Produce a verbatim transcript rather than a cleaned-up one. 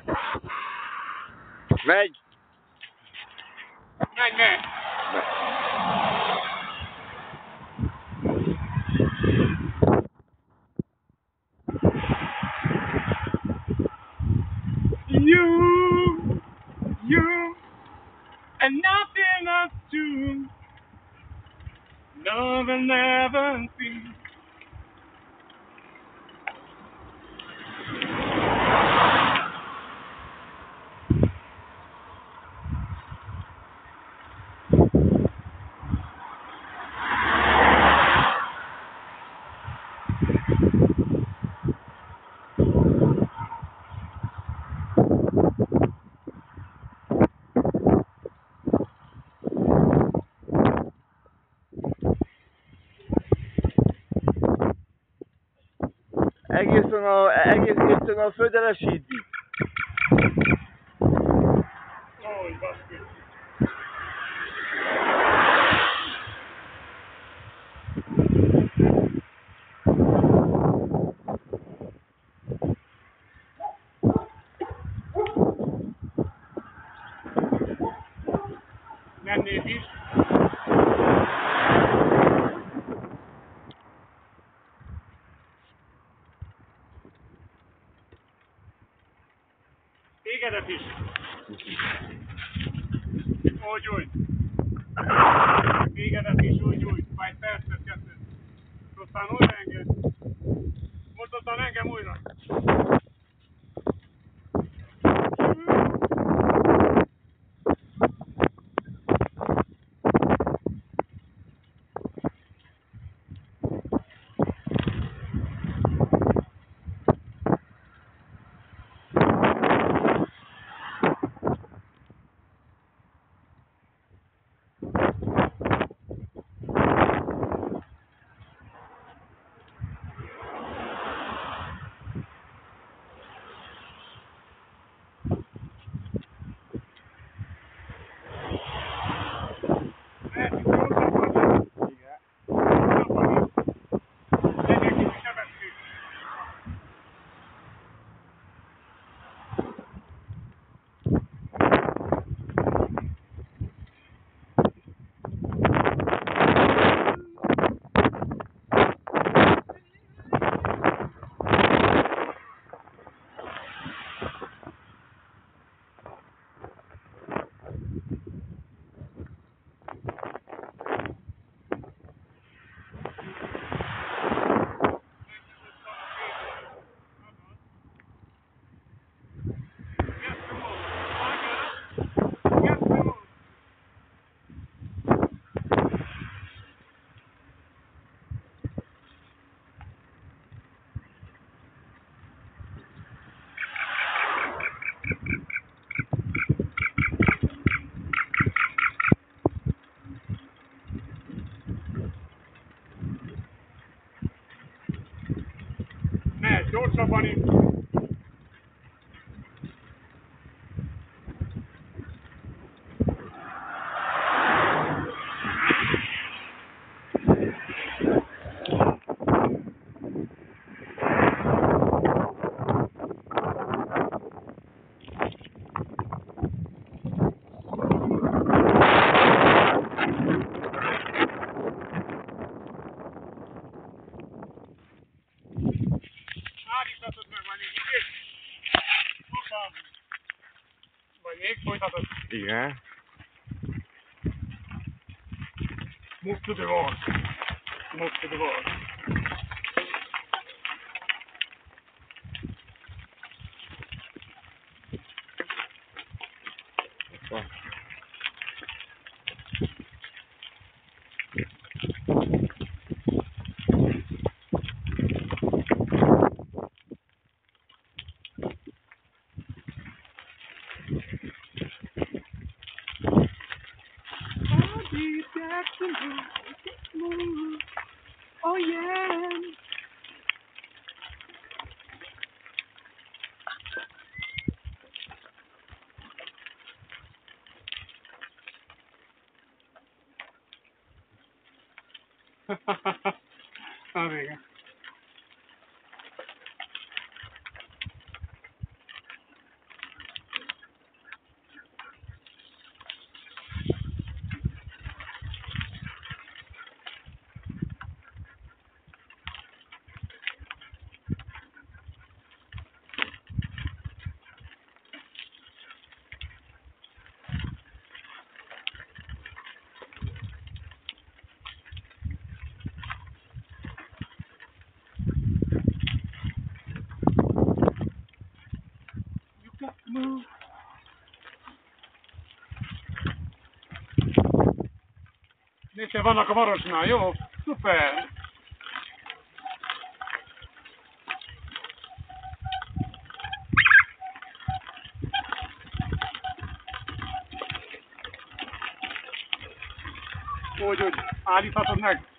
Megy! Megy, megy! You, you, and nothing else to love and never see. Egészen a, egész egészen a földelesedni. Ó, baszki. Nem néz is. Tégedet is. Úgy, úgy. Tégedet is, úgy, úgy. Majd percet, kettőt. Aztán újra enged. Most aztán engem újra. Ne, gyorsabban itt. Állíthatod meg, vagy még itt. Hoppá. Vagy még folytatod. Igen. Move to the wall. Move to the wall. Oh yeah. A vége. Itt vannak a Varosnál, jó? Szuper! Úgy, úgy, állíthatod meg.